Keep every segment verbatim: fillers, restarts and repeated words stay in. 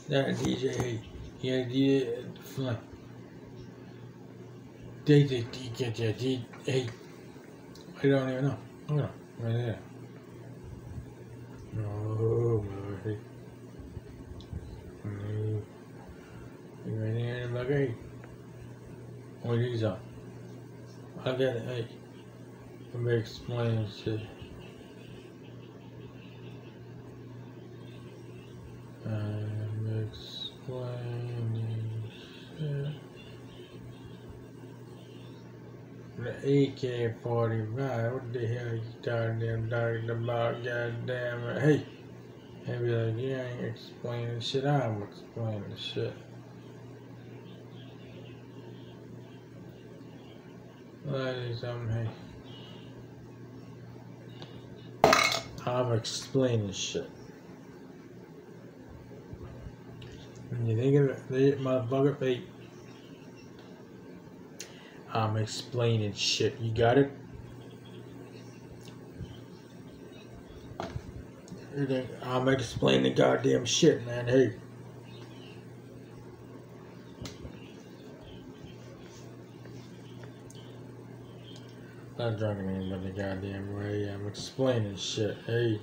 That D J, hey, yeah, D J, Flint. D J, D J, D J, hey, I don't even know. Hold on, right there. No, hey. No. You right there in the back, hey. What these are? I got it, hey. Let me explain shit. I'm explaining shit. The A K forty-five, what the hell you goddamn talking about, goddamn it? Hey! And be like, you ain't explaining shit, I'm explaining shit. Ladies, I'm hey. I'm explaining shit. When you think of it, the motherfucker, hey. I'm explaining shit. You got it? I'm explaining goddamn shit, man. Hey. Not drinking anybody goddamn way. I'm explaining shit. Hey.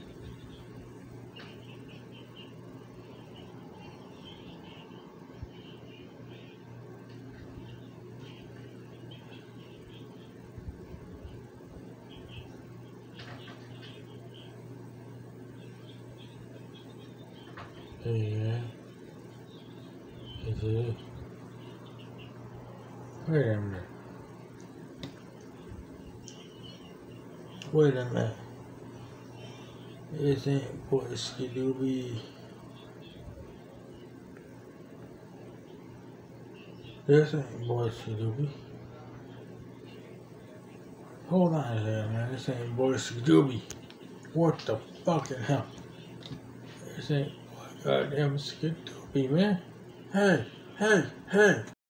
Yeah. Is it? Wait a minute. Wait a minute. This ain't Boy Skidooby. This ain't Boy Skidooby. Hold on here, man. This ain't Boy Skidooby. What the fucking hell? This ain't goddamn Skidooby, man. Hey, hey, hey.